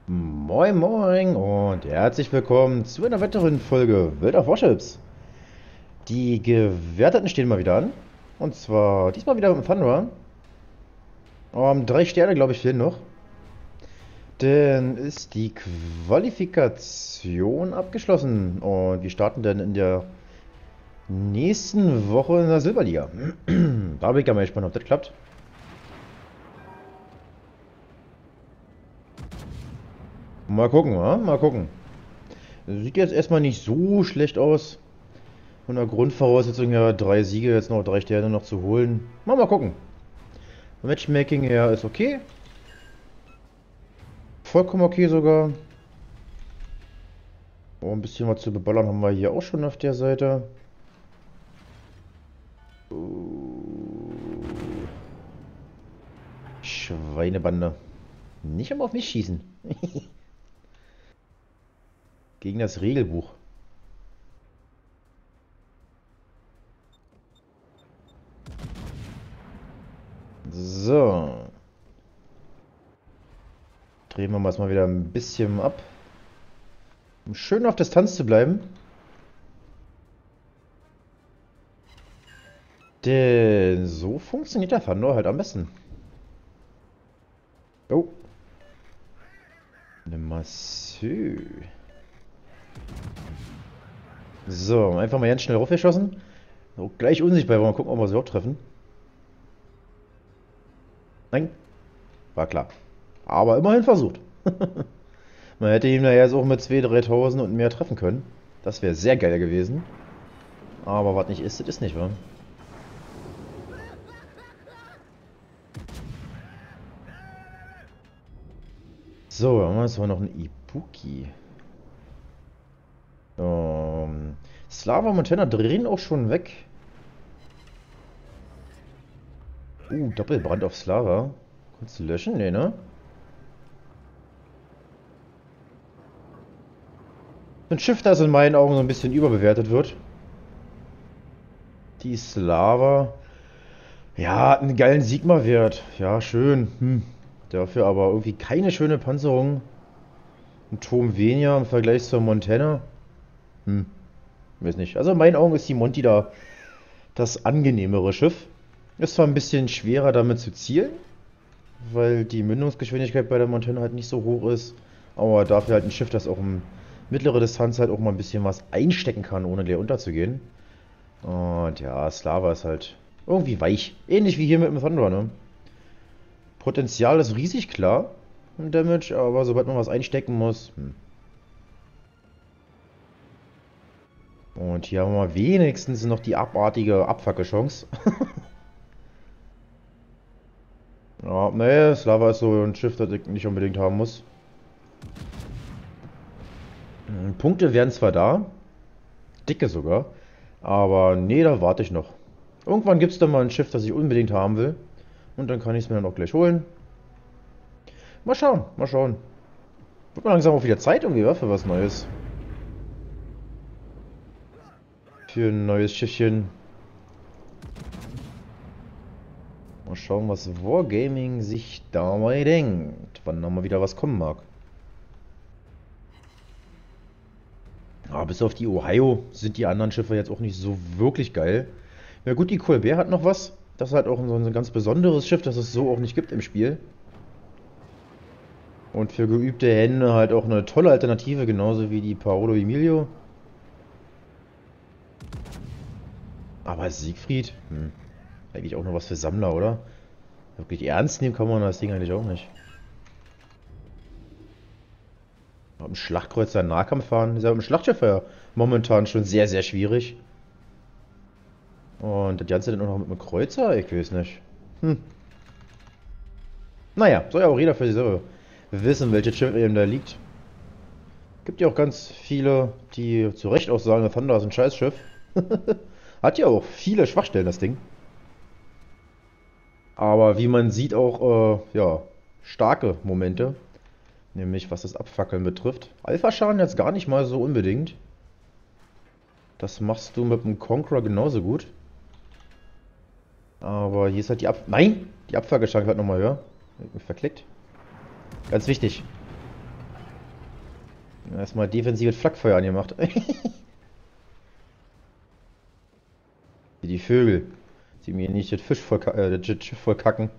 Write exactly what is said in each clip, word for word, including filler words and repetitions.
Moin Moin und herzlich willkommen zu einer weiteren Folge World of Warships. Die Gewerteten stehen mal wieder an. Und zwar diesmal wieder mit dem Thunderer. Um, drei Sterne, glaube ich, fehlen noch. Dann ist die Qualifikation abgeschlossen. Und wir starten dann in der nächsten Woche in der Silberliga. Da bin ich ja mal gespannt, ob das klappt. Mal gucken, ja? Mal gucken. Sieht jetzt erstmal nicht so schlecht aus. Von der Grundvoraussetzung her, drei Siege, jetzt noch drei Sterne noch zu holen. Mal, mal gucken. Matchmaking her ist okay. Vollkommen okay sogar. Oh, ein bisschen was zu beballern haben wir hier auch schon auf der Seite. Schweinebande. Nicht immer auf mich schießen. Gegen das Regelbuch. So. Drehen wir mal wieder ein bisschen ab. Um schön auf Distanz zu bleiben. Denn so funktioniert der Thunder halt am besten. Oh. Eine Massue. So, einfach mal ganz schnell raufgeschossen. So, gleich unsichtbar, mal gucken, ob wir sie überhaupt treffen. Nein. War klar. Aber immerhin versucht. Man hätte ihn ja jetzt auch mit zweitausend, dreitausend und mehr treffen können. Das wäre sehr geil gewesen. Aber was nicht ist, das ist nicht, wa? So, dann haben wir jetzt noch ein Ibuki. Ähm, Slava und Montana drehen auch schon weg. Uh, Doppelbrand auf Slava. Kannst du löschen? Nee, ne? Ein Schiff, das in meinen Augen so ein bisschen überbewertet wird. Die Slava. Ja, hat einen geilen Sigma-Wert. Ja, schön. Hm. Dafür aber irgendwie keine schöne Panzerung. Ein Turm weniger im Vergleich zur Montana. Hm. Weiß nicht. Also in meinen Augen ist die Monty da das angenehmere Schiff. Ist zwar ein bisschen schwerer damit zu zielen, weil die Mündungsgeschwindigkeit bei der Montana halt nicht so hoch ist. Aber dafür halt ein Schiff, das auch um mittlere Distanz halt auch mal ein bisschen was einstecken kann, ohne leer unterzugehen. Und ja, Slava ist halt irgendwie weich. Ähnlich wie hier mit dem Thunder, ne? Potenzial ist riesig, klar. Ein Damage, aber sobald man was einstecken muss. Hm. Und hier haben wir wenigstens noch die abartige Abfackelchance. Ja, nee, Slava ist so ein Schiff, das ich nicht unbedingt haben muss. Punkte wären zwar da, dicke sogar, aber nee, da warte ich noch. Irgendwann gibt es dann mal ein Schiff, das ich unbedingt haben will. Und dann kann ich es mir dann auch gleich holen. Mal schauen, mal schauen. Wird mal langsam auch wieder Zeit irgendwie, wa, für was Neues. Für ein neues Schiffchen. Mal schauen, was Wargaming sich dabei denkt. Wann noch mal wieder was kommen mag. Aber bis auf die Ohio sind die anderen Schiffe jetzt auch nicht so wirklich geil. Ja gut, die Colbert hat noch was. Das ist halt auch so ein ganz besonderes Schiff, das es so auch nicht gibt im Spiel. Und für geübte Hände halt auch eine tolle Alternative, genauso wie die Paolo Emilio. Aber Siegfried, hm, eigentlich auch noch was für Sammler, oder? Wirklich ernst nehmen kann man das Ding eigentlich auch nicht. Mit dem Schlachtkreuzer Nahkampf fahren, ist ja mit dem Schlachtschiff ja momentan schon sehr, sehr schwierig. Und das Ganze dann auch noch mit einem Kreuzer? Ich weiß nicht. Hm. Naja, soll ja auch jeder für sich selber wissen, welches Schiff eben da liegt. Gibt ja auch ganz viele, die zu Recht auch sagen, der Thunder ist ein Scheißschiff. Hat ja auch viele Schwachstellen, das Ding. Aber wie man sieht auch, äh, ja, starke Momente. Nämlich was das Abfackeln betrifft. Alpha-Schaden jetzt gar nicht mal so unbedingt. Das machst du mit dem Conqueror genauso gut. Aber hier ist halt die Ab... Nein! Die Abfackelchance halt nochmal höher. Verklickt. Ganz wichtig. Erstmal defensives Flakfeuer angemacht. Wie die Vögel. Sie mir nicht das Fisch voll, äh, das Schiff voll kacken.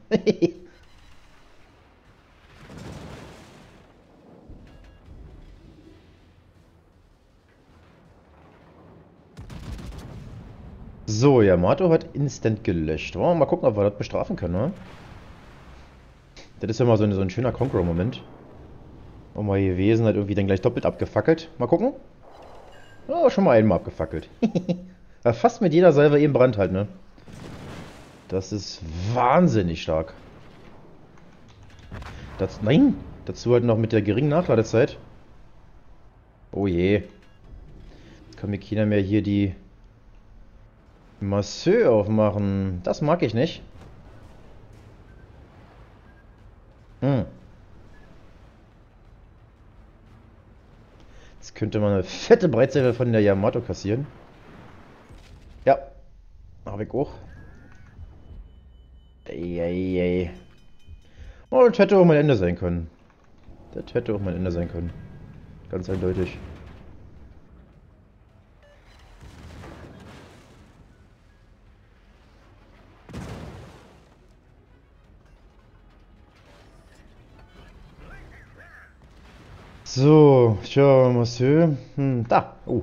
So, Yamato hat instant gelöscht. Wollen wir mal gucken, ob wir das bestrafen können, ne? Das ist ja mal so ein, so ein schöner Conqueror-Moment. Oh mal gewesen, hat irgendwie dann gleich doppelt abgefackelt. Mal gucken. Oh, schon mal einmal abgefackelt. Ja, fast mit jeder Salve eben Brand halt, ne? Das ist wahnsinnig stark. Das, nein! Dazu halt noch mit der geringen Nachladezeit. Oh je. Jetzt kann mir keiner mehr hier die Masseur aufmachen. Das mag ich nicht. Hm. Jetzt könnte man eine fette Breitseite von der Yamato kassieren. Ja. Habe ich auch. Eieiei. Oh, das hätte auch mein Ende sein können. Das hätte auch mein Ende sein können. Ganz eindeutig. So, tja, Monsieur. Hm, da. Oh.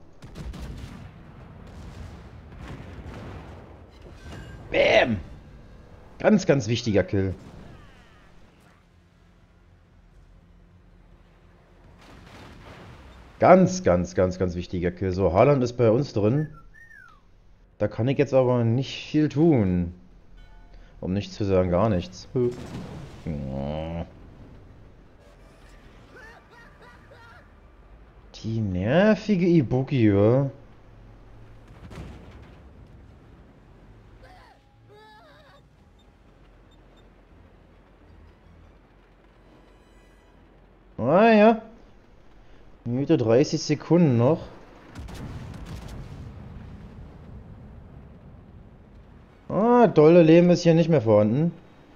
Bäm. Ganz, ganz wichtiger Kill. Ganz, ganz, ganz, ganz wichtiger Kill. So, Haaland ist bei uns drin. Da kann ich jetzt aber nicht viel tun. Um nichts zu sagen, gar nichts. Die nervige Ibuki, ja. Ah ja. Minute dreißig Sekunden noch. Ah, dolle Leben ist hier nicht mehr vorhanden.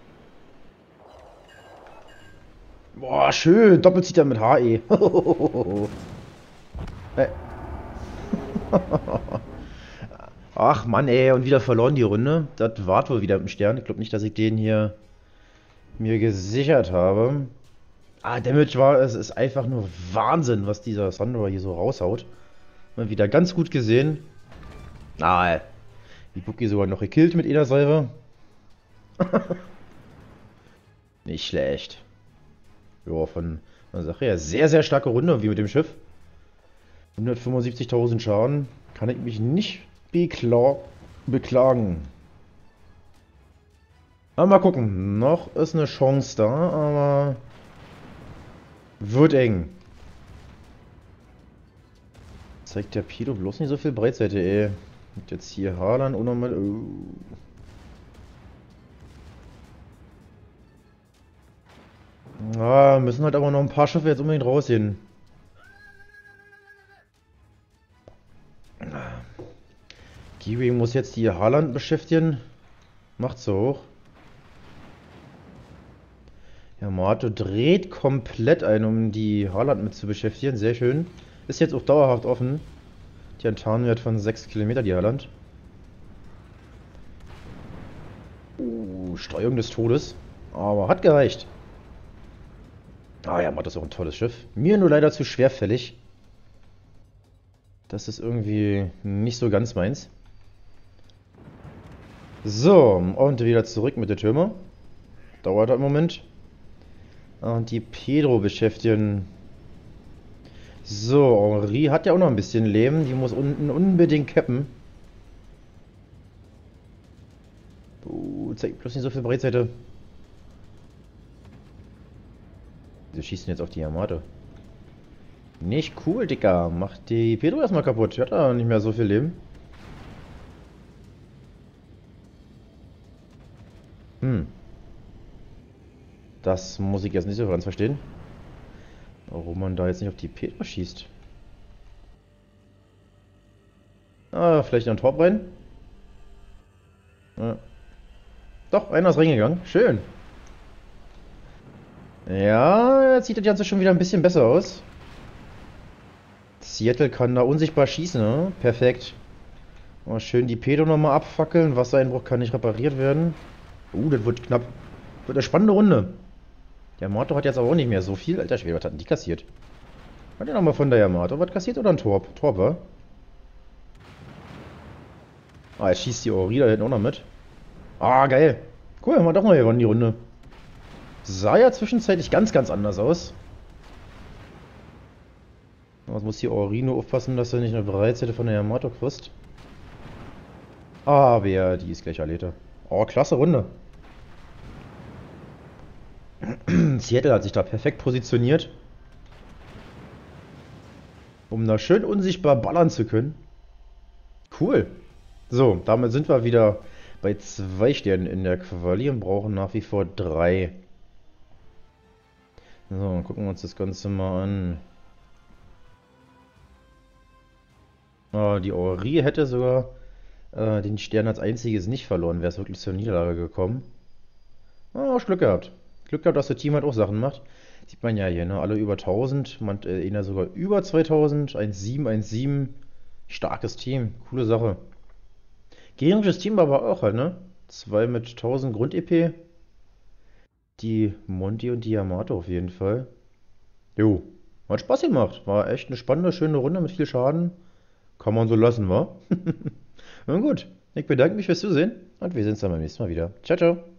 Boah, schön. Doppelzieher mit H E. Hey. Ach Mann, ey. Und wieder verloren die Runde. Das war wohl wieder im Stern. Ich glaube nicht, dass ich den hier mir gesichert habe. Ah, Damage war, es ist einfach nur Wahnsinn, was dieser Sandra hier so raushaut. Mal wieder ganz gut gesehen. Ah, die Buki sogar noch gekillt mit einer Salve. Nicht schlecht. Ja, von der Sache her sehr, sehr starke Runde, wie mit dem Schiff. hundertfünfundsiebzigtausend Schaden. Kann ich mich nicht bekla beklagen. Aber mal gucken. Noch ist eine Chance da, aber wird eng. Zeigt der Pilo bloß nicht so viel Breitseite, ey. Und jetzt hier Haaland unnormal. Oh. Ah, müssen halt aber noch ein paar Schiffe jetzt unbedingt rausgehen. Kiwi muss jetzt die Haaland beschäftigen. Macht so hoch. Yamato dreht komplett ein, um die Haaland mit zu beschäftigen. Sehr schön. Ist jetzt auch dauerhaft offen. Die hat einen Tarnwert von sechs Kilometer, die Haaland. Uh, Streuung des Todes. Aber hat gereicht. Ah, Yamato ist auch ein tolles Schiff. Mir nur leider zu schwerfällig. Das ist irgendwie nicht so ganz meins. So, und wieder zurück mit der Türme. Dauert einen Moment. Und die Pedro beschäftigen. So, Henri hat ja auch noch ein bisschen Leben. Die muss unten unbedingt cappen. Uh, zeigt bloß nicht so viel Breitseite. Wieso schießen jetzt auf die Yamato? Nicht cool, Dicker. Macht die Pedro erstmal kaputt. Die hat da nicht mehr so viel Leben. Hm. Das muss ich jetzt nicht so ganz verstehen. Warum man da jetzt nicht auf die Pedro schießt. Ah, vielleicht noch ein Tor rein. Ja. Doch, einer ist reingegangen. Schön. Ja, jetzt sieht das Ganze schon wieder ein bisschen besser aus. Seattle kann da unsichtbar schießen, ne? Perfekt. Mal schön die Pedo nochmal abfackeln. Wassereinbruch kann nicht repariert werden. Uh, das wird knapp. Wird eine spannende Runde. Der Yamato hat jetzt aber auch nicht mehr so viel. Alter Schwede, was hat denn die kassiert? Hat der nochmal von der Yamato was kassiert oder ein Torp? Torp, wa? Ah, jetzt schießt die Ori da hinten auch noch mit. Ah, geil. Cool, haben wir doch mal gewonnen, die Runde. Sah ja zwischenzeitlich ganz, ganz anders aus. Jetzt muss die Ori nur aufpassen, dass er nicht eine Breitseite von der Yamato kriegst. Ah, wer, die ist gleich Alete. Oh, klasse Runde. Seattle hat sich da perfekt positioniert, um da schön unsichtbar ballern zu können. Cool. So, damit sind wir wieder bei zwei Sternen in der Quali und brauchen nach wie vor drei. So, gucken wir uns das Ganze mal an. Oh, die Ori hätte sogar äh, den Stern als einziges nicht verloren, wäre es wirklich zur Niederlage gekommen. Oh, hast Glück gehabt. Glück gehabt, dass das Team halt auch Sachen macht. Sieht man ja hier, ne? Alle über tausend, man, äh, einer sogar über zweitausend, eins Komma sieben, eins Komma sieben. Starkes Team, coole Sache. Gegnerisches Team aber auch halt, ne? Zwei mit tausend Grund-E P. Die Monty und die Yamato auf jeden Fall. Jo, hat Spaß gemacht. War echt eine spannende, schöne Runde mit viel Schaden. Kann man so lassen, wa? Nun gut, ich bedanke mich fürs Zusehen und wir sehen uns dann beim nächsten Mal wieder. Ciao, ciao.